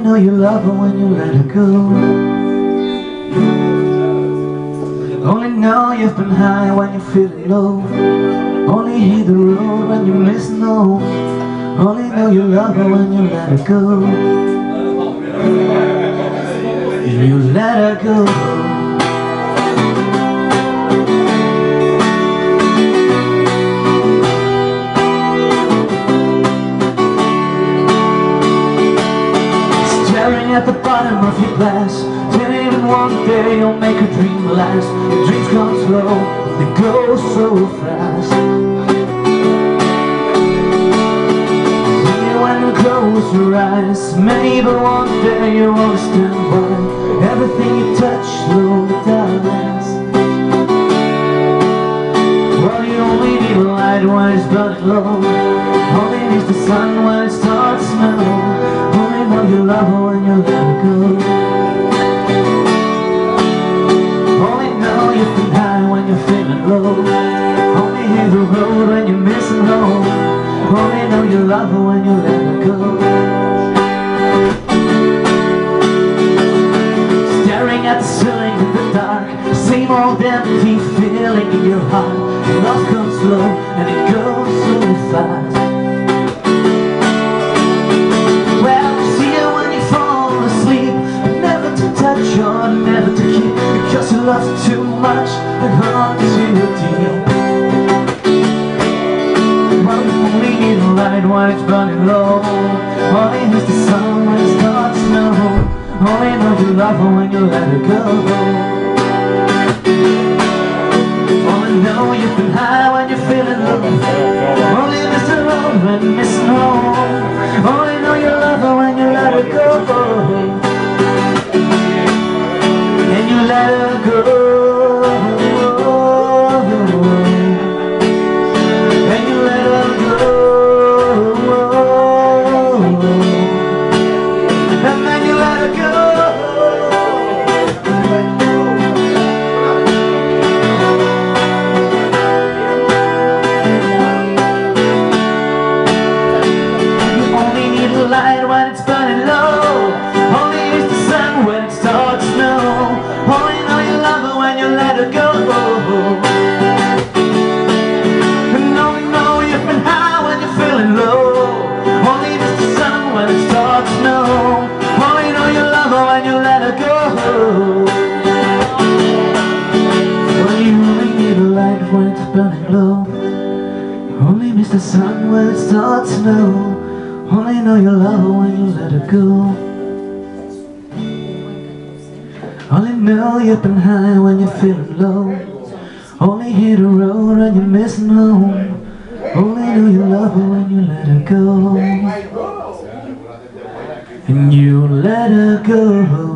know you love her when you let her go. Only know you've been high when you're feeling low. Only hit the road when you miss no. Only know you love her when you let her go. You let her go. At the bottom of your glass, till even one day you'll make a dream last. Your dreams come slow, they go so fast. When you close your eyes, maybe one day you'll understand why everything you touch slowly dies. Well, you only need a light when it's burning low. Only needs the sun when it starts to snow. Only know you love her when you let her go. Only know you've been high when you're feeling low. Only hear the road when you're missing home. Only know you love her when you let her go. Staring at the ceiling in the dark, same old empty feeling in your heart. Love comes slow and it goes so fast. You're never to keep, because you love too much and hard to deep. Well, you only need a light when it's burning low. Only needs the sun when it starts to snow. Only know you love her when you let her go. Only know you've been high when you're feeling low. Only miss the road when you're missing home. Only know you love her when you let her go. Let her go. And you let her go. And then you let her go. You only need a light when it's burning low. Only use the sun when it starts to snow. Only know you love her when you let her go. And only know you've been high when you're feeling low. Only miss the sun when it starts to snow. Only know you love her when you let her go. Well, you only need a light when it's burning low. Only miss the sun when it starts to snow. Only know you love her when you let her go. Only know you've been high when you're feeling low. Only hit the road when you're missing home. Only know you love her when you let her go. And you let her go.